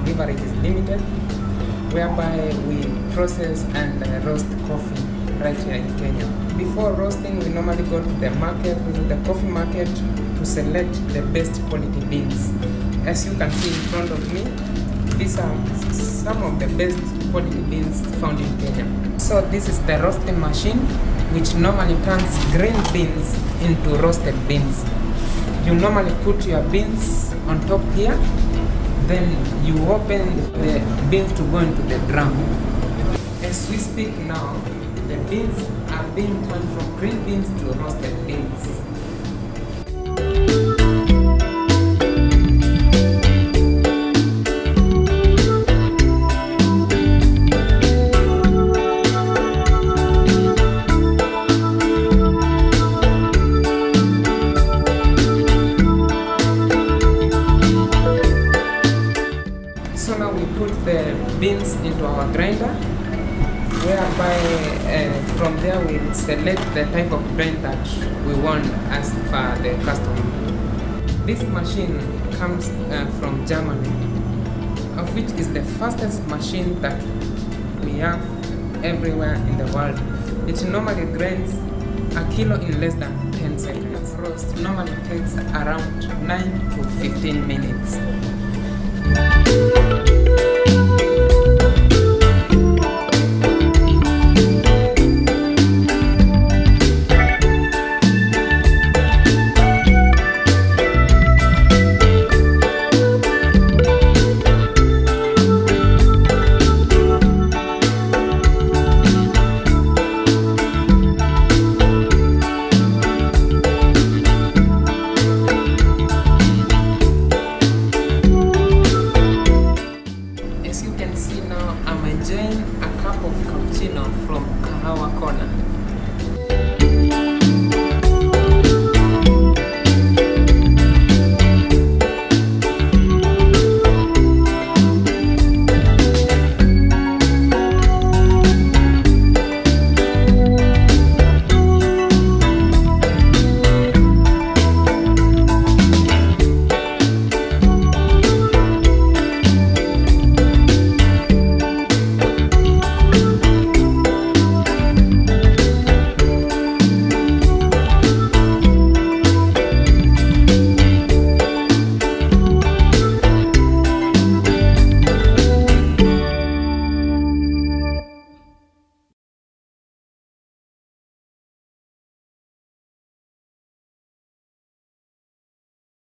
Beverage is limited, whereby we process and roast coffee right here in Kenya. Before roasting, we normally go to the market, visit the coffee market to select the best quality beans. As you can see in front of me, these are some of the best quality beans found in Kenya. So this is the roasting machine, which normally turns green beans into roasted beans. You normally put your beans on top here, then you open the beans to go into the drum. As we speak now, the beans are being turned from green beans to roasted beans. So now we put the beans into our grinder, whereby from there we select the type of grain that we want as per the customer. This machine comes from Germany, of which is the fastest machine that we have everywhere in the world. It normally grinds a kilo in less than 10 seconds. Roast normally takes around 9 to 15 minutes.